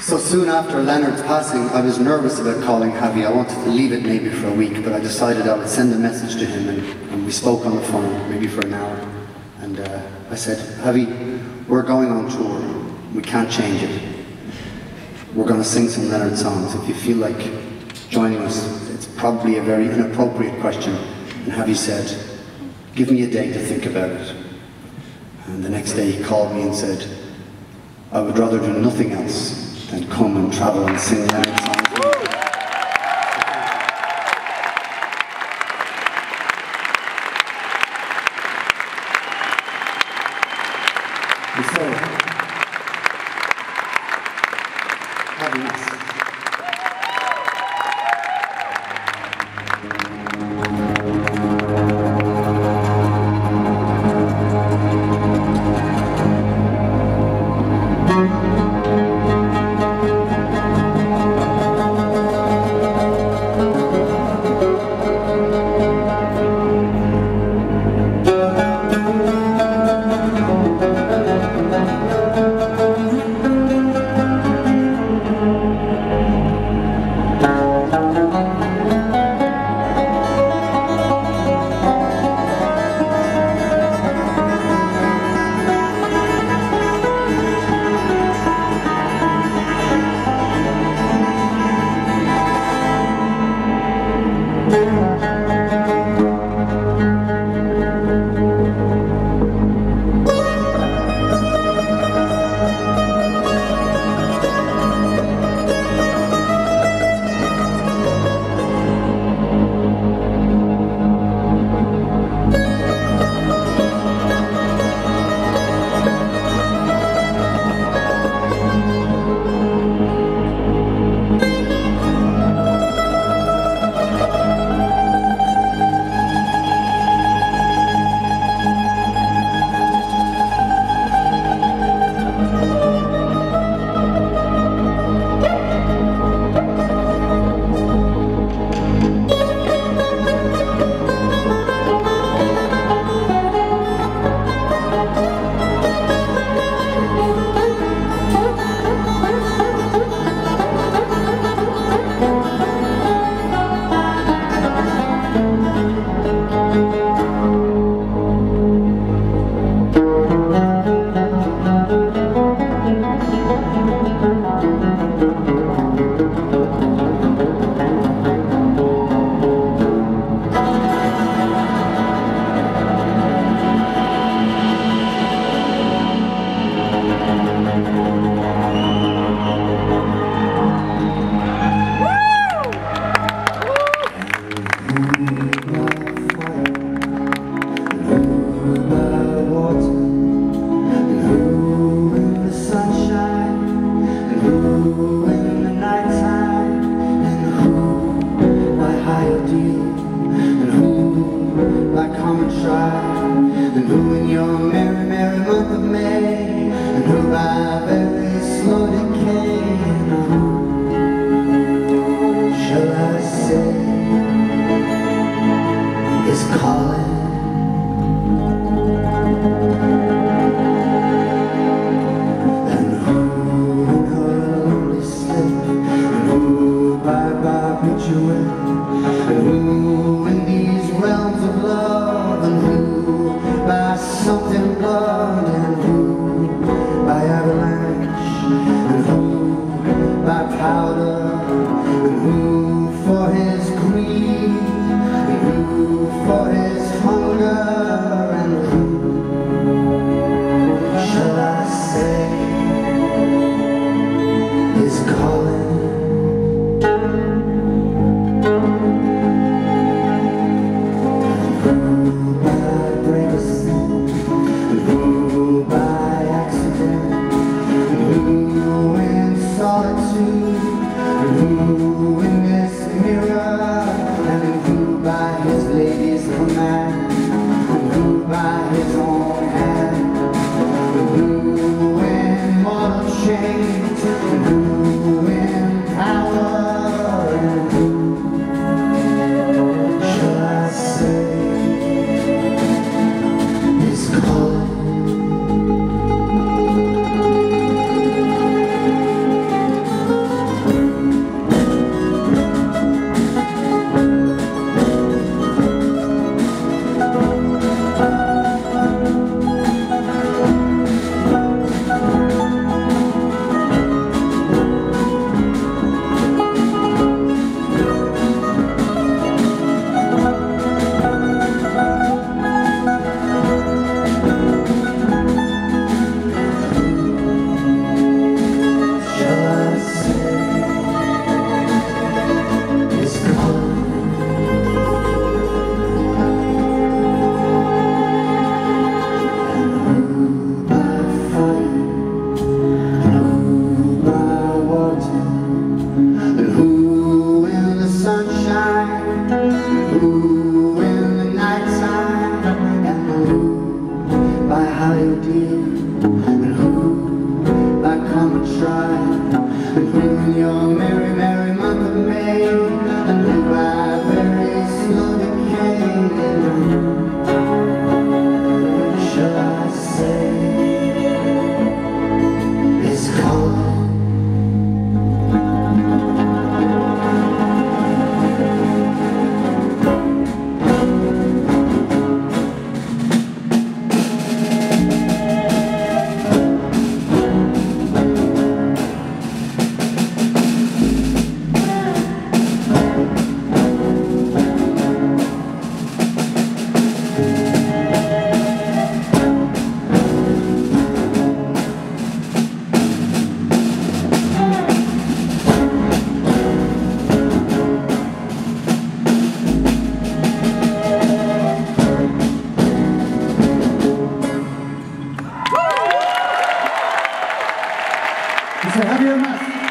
So soon after Leonard's passing, I was nervous about calling Javi. I wanted to leave it maybe for a week, but I decided I would send a message to him, and we spoke on the phone, maybe for an hour. And I said, Javi, we're going on tour. We can't change it. We're going to sing some Leonard songs. If you feel like joining us, it's probably a very inappropriate question. And Javi said, give me a day to think about it. And the next day he called me and said, I would rather do nothing else than come and travel and sing Leonard songs. And so, happiness. dear, and who I come and try, and who in your merry, merry month of May, and who I very slow decay. Shall I say is gone? Javier Mas.